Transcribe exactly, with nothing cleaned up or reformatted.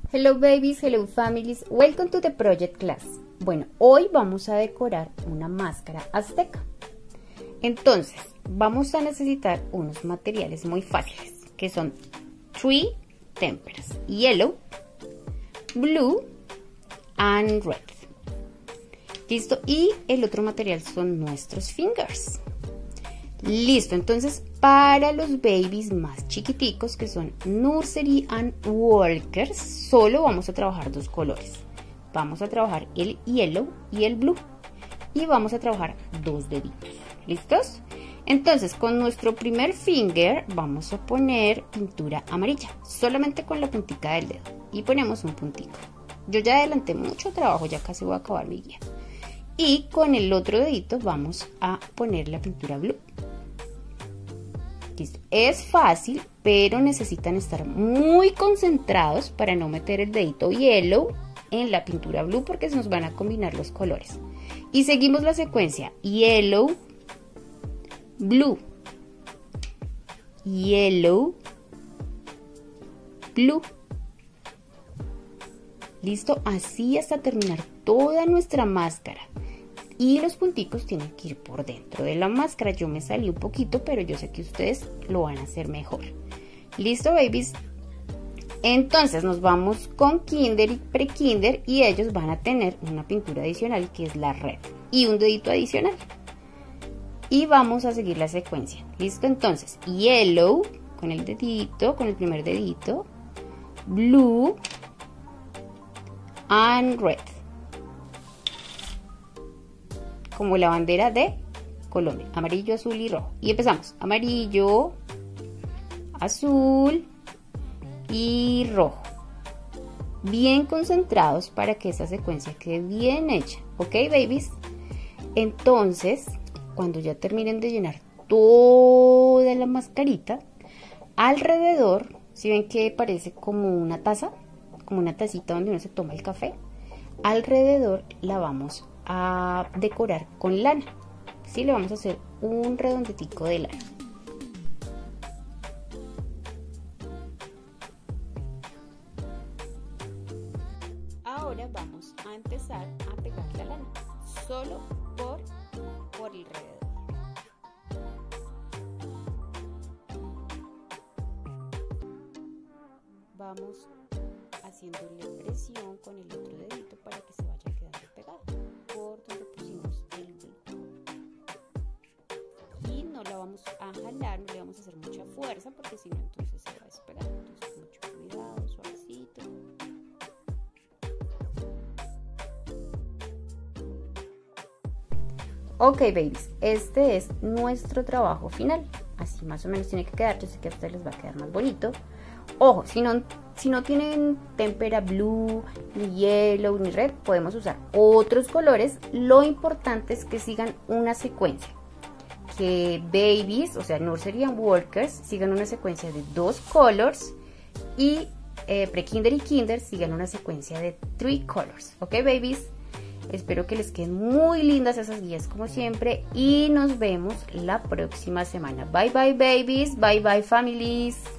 Hello babies, hello families, welcome to the project class. Bueno, hoy vamos a decorar una máscara azteca. Entonces, vamos a necesitar unos materiales muy fáciles, que son three temperas, yellow, blue and red. Listo, y el otro material son nuestros fingers. Listo, entonces para los babies más chiquiticos, que son nursery and workers, solo vamos a trabajar dos colores. Vamos a trabajar el yellow y el blue. Y vamos a trabajar dos deditos. ¿Listos? Entonces con nuestro primer finger vamos a poner pintura amarilla, solamente con la puntica del dedo. Y ponemos un puntico. Yo ya adelanté mucho trabajo, ya casi voy a acabar mi guía. Y con el otro dedito vamos a poner la pintura blue. Listo. Es fácil, pero necesitan estar muy concentrados para no meter el dedito yellow en la pintura blue, porque se nos van a combinar los colores. Y seguimos la secuencia: yellow, blue, yellow, blue. Listo, así hasta terminar toda nuestra máscara. Y los punticos tienen que ir por dentro de la máscara. Yo me salí un poquito, pero yo sé que ustedes lo van a hacer mejor. ¿Listo, babies? Entonces nos vamos con kinder y pre-kinder, y ellos van a tener una pintura adicional que es la red y un dedito adicional. Y vamos a seguir la secuencia. ¿Listo? Entonces, yellow con el dedito, con el primer dedito, blue and red, como la bandera de Colombia, amarillo, azul y rojo. Y empezamos: amarillo, azul y rojo. Bien concentrados para que esa secuencia quede bien hecha, ¿ok, babies? Entonces, cuando ya terminen de llenar toda la mascarita, alrededor, si ven que parece como una taza, como una tacita donde uno se toma el café, alrededor la vamos a decorar con lana. Sí, le vamos a hacer un redondetico de lana. Ahora vamos a empezar a pegar la lana, solo por, por el alrededor. Vamos haciéndole presión con el otro dedito para que se vaya quedando pegado por donde pusimos el blue. Y no la vamos a jalar, no le vamos a hacer mucha fuerza, porque si no entonces se va a despegar. Entonces mucho cuidado, suavecito. Ok, babies, este es nuestro trabajo final. Así más o menos tiene que quedar. Yo sé que a ustedes les va a quedar más bonito. Ojo, si no, si no tienen témpera blue, ni yellow, ni red, podemos usar otros colores. Lo importante es que sigan una secuencia. Que babies, o sea, nursery and workers, sigan una secuencia de dos colors. Y eh, pre-kinder y kinder sigan una secuencia de three colors. ¿Ok, babies? Espero que les queden muy lindas esas guías como siempre. Y nos vemos la próxima semana. Bye, bye, babies. Bye, bye, families.